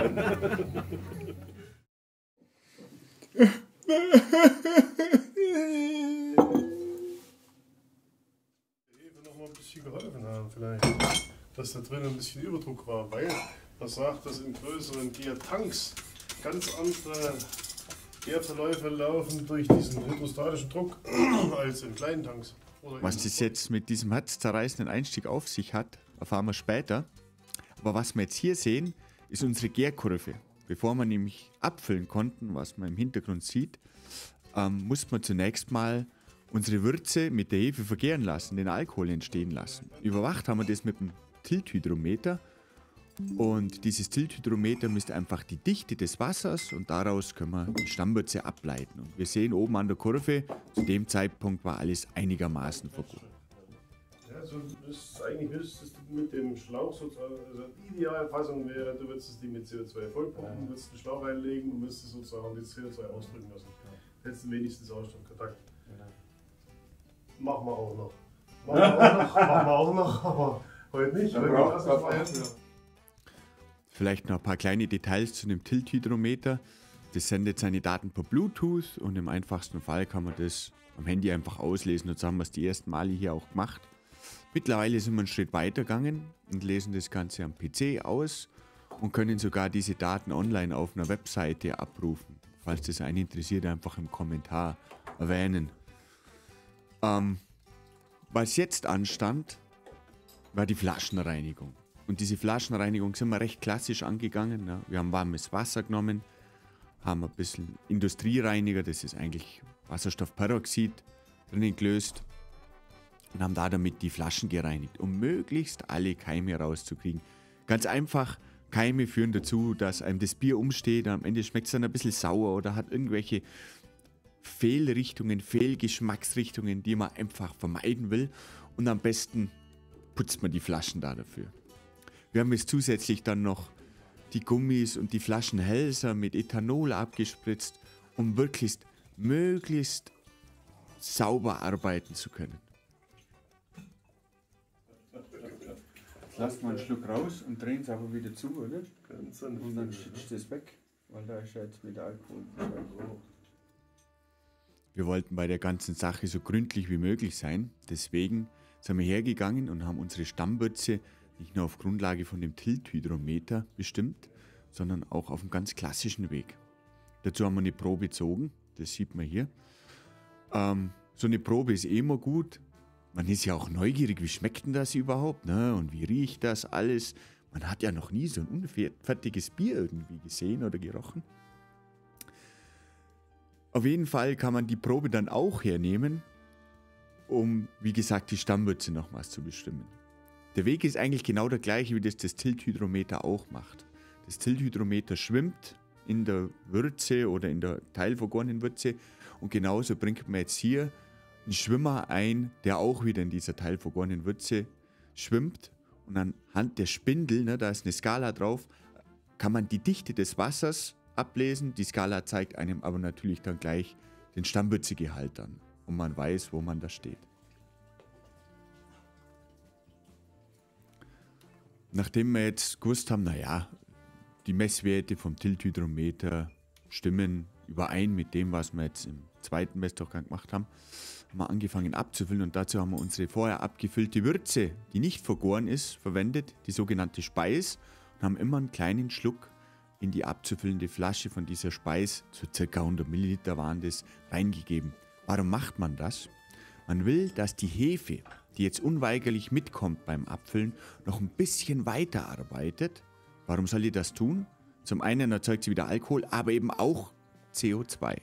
noch mal ein bisschen geholfen haben vielleicht, dass da drin ein bisschen Überdruck war, weil man sagt, dass in größeren Gärtanks ganz andere Gärverläufe laufen durch diesen hydrostatischen Druck als in kleinen Tanks. Was das jetzt mit diesem herzzerreißenden Einstieg auf sich hat, erfahren wir später. Aber was wir jetzt hier sehen, ist unsere Gärkurve. Bevor wir nämlich abfüllen konnten, was man im Hintergrund sieht, musste man zunächst mal unsere Würze mit der Hefe vergären lassen, den Alkohol entstehen lassen. Überwacht haben wir das mit dem Tilthydrometer. Und dieses Tilthydrometer misst einfach die Dichte des Wassers und daraus können wir die Stammwürze ableiten. Und wir sehen oben an der Kurve, zu dem Zeitpunkt war alles einigermaßen vergoren. Ja, also eigentlich müsstest du mit dem Schlauch sozusagen, also die Idealfassung wäre, du würdest die mit CO2 vollpumpen, würdest den Schlauch reinlegen und würdest sozusagen das CO2 ausdrücken lassen. Hättest du wenigstens Kontakt. Machen wir auch noch. Machen wir auch noch, aber heute nicht. Vielleicht noch ein paar kleine Details zu dem Tilthydrometer. Das sendet seine Daten per Bluetooth und im einfachsten Fall kann man das am Handy einfach auslesen. Und so haben wir es die ersten Male hier auch gemacht. Mittlerweile sind wir einen Schritt weiter gegangen und lesen das Ganze am PC aus und können sogar diese Daten online auf einer Webseite abrufen. Falls das einen interessiert, einfach im Kommentar erwähnen. Was jetzt anstand, war die Flaschenreinigung. Und diese Flaschenreinigung sind wir recht klassisch angegangen. Ja. Wir haben warmes Wasser genommen, haben ein bisschen Industriereiniger, das ist eigentlich Wasserstoffperoxid, drinnen gelöst und haben damit die Flaschen gereinigt, um möglichst alle Keime rauszukriegen. Ganz einfach, Keime führen dazu, dass einem das Bier umsteht, am Ende schmeckt es dann ein bisschen sauer oder hat irgendwelche Fehlrichtungen, Fehlgeschmacksrichtungen, die man einfach vermeiden will und am besten putzt man die Flaschen da dafür. Wir haben jetzt zusätzlich dann noch die Gummis und die Flaschenhälser mit Ethanol abgespritzt, um möglichst sauber arbeiten zu können. Jetzt lasst mal einen Schluck raus und drehen es aber wieder zu, oder? Und dann schützt es weg, weil da ist ja jetzt mit Alkohol. Wir wollten bei der ganzen Sache so gründlich wie möglich sein, deswegen sind wir hergegangen und haben unsere Stammwürze nicht nur auf Grundlage von dem Tilthydrometer bestimmt, sondern auch auf einem ganz klassischen Weg. Dazu haben wir eine Probe gezogen, das sieht man hier. So eine Probe ist eh immer gut. Man ist ja auch neugierig, wie schmeckt denn das überhaupt, ne? Und wie riecht das alles? Man hat ja noch nie so ein unfertiges Bier irgendwie gesehen oder gerochen. Auf jeden Fall kann man die Probe dann auch hernehmen, um, wie gesagt, die Stammwürze nochmals zu bestimmen. Der Weg ist eigentlich genau der gleiche, wie das Tilthydrometer auch macht. Das Tilthydrometer schwimmt in der Würze oder in der teilvergorenen Würze und genauso bringt man jetzt hier einen Schwimmer ein, der auch wieder in dieser teilvergorenen Würze schwimmt und anhand der Spindel, ne, da ist eine Skala drauf, kann man die Dichte des Wassers ablesen. Die Skala zeigt einem aber natürlich dann gleich den Stammwürzegehalt an und man weiß, wo man da steht. Nachdem wir jetzt gewusst haben, naja, die Messwerte vom Tilthydrometer stimmen überein mit dem, was wir jetzt im zweiten Messdurchgang gemacht haben, haben wir angefangen abzufüllen und dazu haben wir unsere vorher abgefüllte Würze, die nicht vergoren ist, verwendet, die sogenannte Speis, und haben immer einen kleinen Schluck in die abzufüllende Flasche von dieser Speis, so ca. 100 Milliliter waren das, reingegeben. Warum macht man das? Man will, dass die Hefe, die jetzt unweigerlich mitkommt beim Abfüllen, noch ein bisschen weiter arbeitet. Warum soll die das tun? Zum einen erzeugt sie wieder Alkohol, aber eben auch CO2.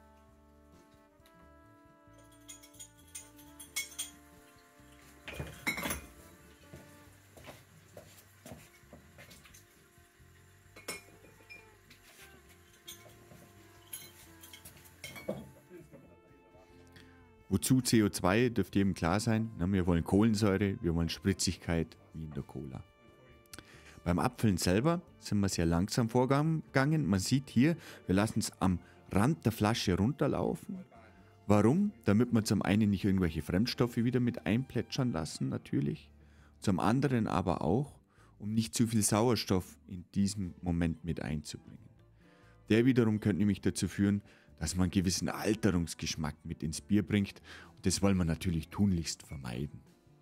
Wozu CO2 dürfte jedem klar sein. Wir wollen Kohlensäure, wir wollen Spritzigkeit wie in der Cola. Beim Abfüllen selber sind wir sehr langsam vorgegangen. Man sieht hier, wir lassen es am Rand der Flasche runterlaufen. Warum? Damit wir zum einen nicht irgendwelche Fremdstoffe wieder mit einplätschern lassen, natürlich. Zum anderen aber auch, um nicht zu viel Sauerstoff in diesem Moment mit einzubringen. Der wiederum könnte nämlich dazu führen, dass man einen gewissen Alterungsgeschmack mit ins Bier bringt. Und das wollen wir natürlich tunlichst vermeiden.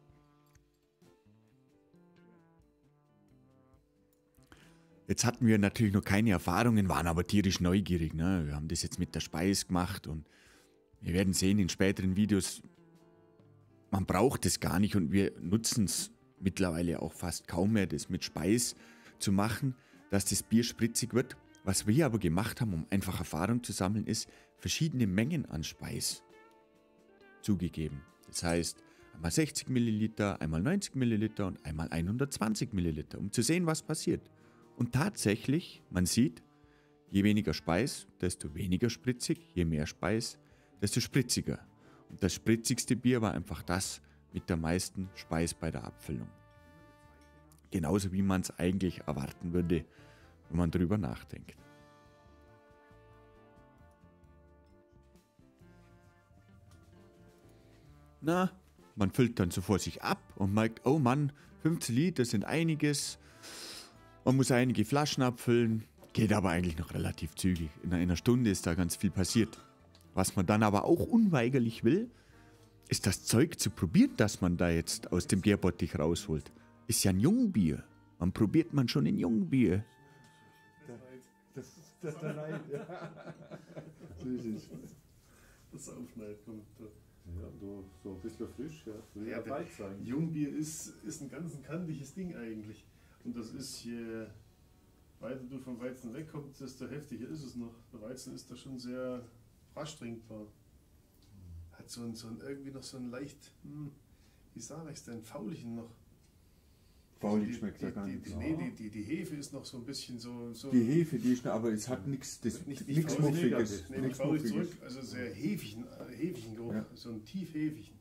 Jetzt hatten wir natürlich noch keine Erfahrungen, waren aber tierisch neugierig. Ne? Wir haben das jetzt mit der Speis gemacht und wir werden sehen in späteren Videos, man braucht es gar nicht und wir nutzen es mittlerweile auch fast kaum mehr, das mit Speis zu machen, dass das Bier spritzig wird. Was wir aber gemacht haben, um einfach Erfahrung zu sammeln, ist verschiedene Mengen an Speis zugegeben. Das heißt, einmal 60 Milliliter, einmal 90 Milliliter und einmal 120 Milliliter, um zu sehen, was passiert. Und tatsächlich, man sieht, je weniger Speis, desto weniger spritzig, je mehr Speis, desto spritziger. Und das spritzigste Bier war einfach das mit der meisten Speis bei der Abfüllung. Genauso wie man es eigentlich erwarten würde, wenn man drüber nachdenkt. Na, man füllt dann so vor sich ab und merkt, oh Mann, 15 Liter sind einiges. Man muss einige Flaschen abfüllen, geht aber eigentlich noch relativ zügig. In einer Stunde ist da ganz viel passiert. Was man dann aber auch unweigerlich will, ist das Zeug zu probieren, das man da jetzt aus dem Gärbottich rausholt. Ist ja ein Jungbier. Man probiert man schon ein Jungbier. Das ist der Neid, ja. So ist es. Das Aufneid kommt da. Ja, so ein bisschen frisch, ja. Ja, der Jungbier ist ein ganz kantiges Ding eigentlich. Und das ist, je weiter du vom Weizen wegkommst, desto heftiger ist es noch. Der Weizen ist da schon sehr rasch trinkbar. Hat irgendwie noch so ein leicht, wie sage ich es denn, fauligen noch. Faulig schmeckt ja gar nicht. Die Hefe ist noch so ein bisschen so. Die Hefe, die ist noch, aber es hat nichts Muffiges. Nicht faulig zurück, also sehr hefigen Geruch, ja. so einen tief hefigen.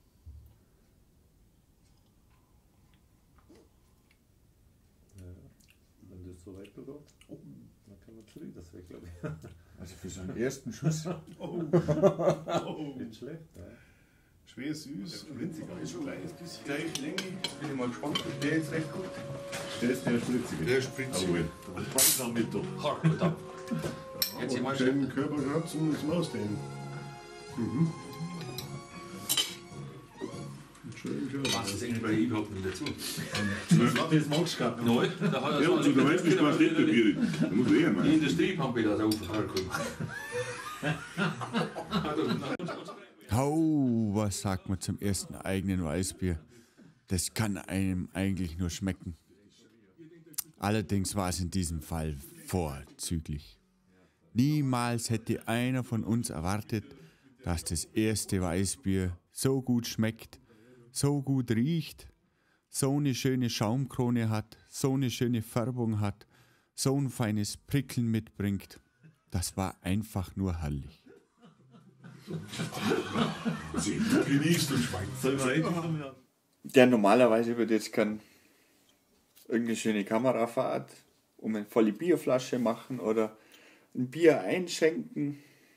Ja, wenn das so weit bekommt, dann kann man schon das weg, glaube ich. Also für so einen ersten Schuss. Nicht schlecht, ja. Schwer süß, winzig, aber ist schon ein kleines bisschen. Gleich Länge, bin ich mal gespannt. Der ist recht gut. Der ist der spritzige. Der ist spritzig. Langsam mit doch. Hart, verdammt. Jetzt Einen mal schönen Körper gehabt zum Ausdehnen. Schönen Körper. Was ist eigentlich bei ihm überhaupt nicht dazu? Das magst du gar nicht. Nein, da hat er Ja, und du weißt nicht, was steht da Bier. Da muss er Die machen. Industriepampe da aufgekommen. Was sagt man zum ersten eigenen Weißbier? Das kann einem eigentlich nur schmecken. Allerdings war es in diesem Fall vorzüglich. Niemals hätte einer von uns erwartet, dass das erste Weißbier so gut schmeckt, so gut riecht, so eine schöne Schaumkrone hat, so eine schöne Färbung hat, so ein feines Prickeln mitbringt. Das war einfach nur herrlich. Genießt und schmeckt. Ja, normalerweise würde jetzt irgendeine schöne Kamerafahrt um eine volle Bierflasche machen oder ein Bier einschenken.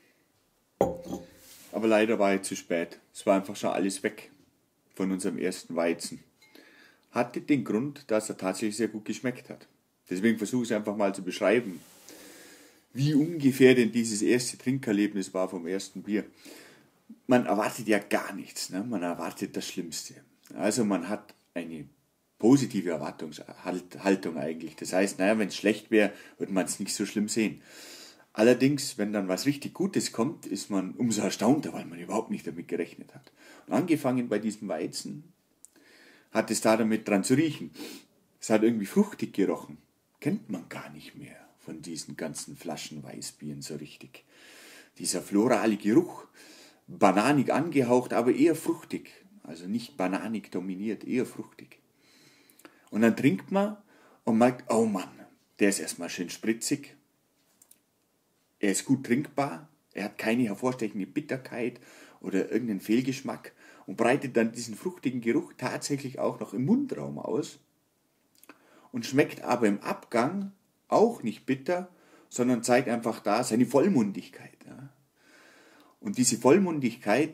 Aber leider war ich zu spät. Es war einfach schon alles weg von unserem ersten Weizen. Hatte den Grund, dass er tatsächlich sehr gut geschmeckt hat. Deswegen versuche ich es einfach mal zu beschreiben, wie ungefähr denn dieses erste Trinkerlebnis war vom ersten Bier. Man erwartet ja gar nichts, ne? Man erwartet das Schlimmste. Also man hat eine positive Erwartungshaltung eigentlich. Das heißt, naja, wenn es schlecht wäre, würde man es nicht so schlimm sehen. Allerdings, wenn dann was richtig Gutes kommt, ist man umso erstaunter, weil man überhaupt nicht damit gerechnet hat. Und angefangen bei diesem Weizen hat es da damit dran zu riechen. Es hat irgendwie fruchtig gerochen. Kennt man gar nicht mehr von diesen ganzen Flaschen Weißbieren so richtig. Dieser florale Geruch, bananig angehaucht, aber eher fruchtig. Also nicht bananig dominiert, eher fruchtig. Und dann trinkt man und merkt, oh Mann, der ist erstmal schön spritzig. Er ist gut trinkbar, er hat keine hervorstechende Bitterkeit oder irgendeinen Fehlgeschmack und breitet dann diesen fruchtigen Geruch tatsächlich auch noch im Mundraum aus und schmeckt aber im Abgang auch nicht bitter, sondern zeigt einfach da seine Vollmundigkeit. Ja. Und diese Vollmundigkeit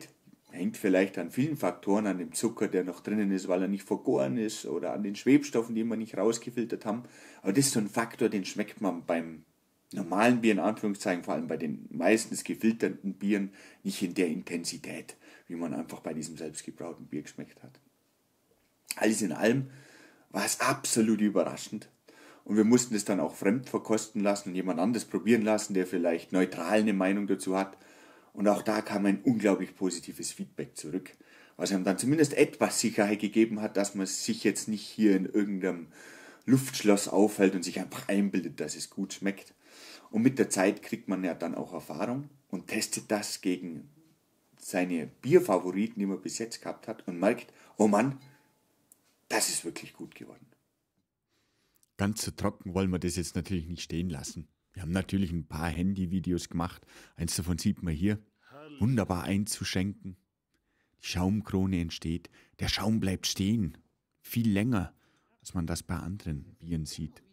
Hängt vielleicht an vielen Faktoren, an dem Zucker, der noch drinnen ist, weil er nicht vergoren ist, oder an den Schwebstoffen, die wir nicht rausgefiltert haben. Aber das ist so ein Faktor, den schmeckt man beim normalen Bier, in Anführungszeichen, vor allem bei den meistens gefilterten Bieren, nicht in der Intensität, wie man einfach bei diesem selbstgebrauten Bier geschmeckt hat. Alles in allem war es absolut überraschend. Und wir mussten es dann auch fremd verkosten lassen und jemand anderes probieren lassen, der vielleicht neutral eine Meinung dazu hat. Und auch da kam ein unglaublich positives Feedback zurück, was einem dann zumindest etwas Sicherheit gegeben hat, dass man sich jetzt nicht hier in irgendeinem Luftschloss aufhält und sich einfach einbildet, dass es gut schmeckt. Und mit der Zeit kriegt man ja dann auch Erfahrung und testet das gegen seine Bierfavoriten, die man bis jetzt gehabt hat, und merkt, oh Mann, das ist wirklich gut geworden. Ganz so trocken wollen wir das jetzt natürlich nicht stehen lassen. Wir haben natürlich ein paar Handyvideos gemacht. Eins davon sieht man hier. Wunderbar einzuschenken. Die Schaumkrone entsteht. Der Schaum bleibt stehen. Viel länger, als man das bei anderen Bieren sieht.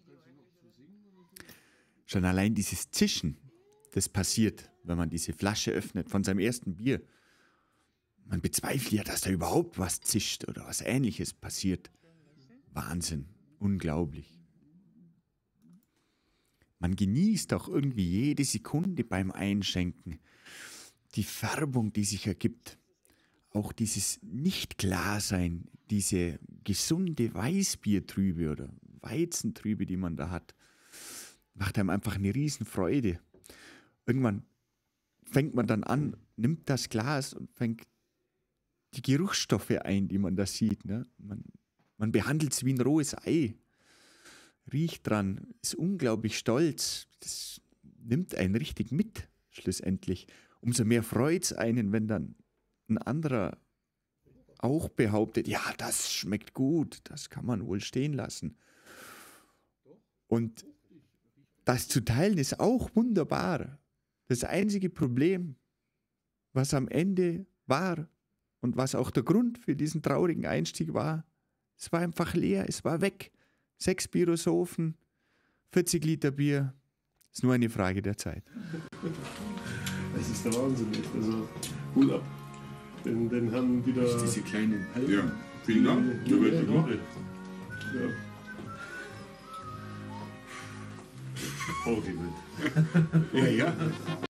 Schon allein dieses Zischen, das passiert, wenn man diese Flasche öffnet von seinem ersten Bier. Man bezweifelt ja, dass da überhaupt was zischt oder was Ähnliches passiert. Wahnsinn, unglaublich. Man genießt auch irgendwie jede Sekunde beim Einschenken. Die Färbung, die sich ergibt. Auch dieses Nicht-Klarsein, diese gesunde Weißbiertrübe oder Weizentrübe, die man da hat, macht einem einfach eine Riesenfreude. Irgendwann fängt man dann an, nimmt das Glas und fängt die Geruchsstoffe ein, die man da sieht. Ne? Man behandelt es wie ein rohes Ei. Riecht dran, ist unglaublich stolz. Das nimmt einen richtig mit, schlussendlich. Umso mehr freut es einen, wenn dann ein anderer auch behauptet, ja, das schmeckt gut, das kann man wohl stehen lassen. Und das zu teilen ist auch wunderbar. Das einzige Problem, was am Ende war und was auch der Grund für diesen traurigen Einstieg war, es war einfach leer, es war weg. 6 Bierosophen, 40 Liter Bier, ist nur eine Frage der Zeit. Das ist der Wahnsinn. Also, Hut ab. Den Herrn wieder. Das ist diese kleinen Halben. Ja, vielen Dank. Ja, wird gemacht. Ja. Okay, gut. Ja.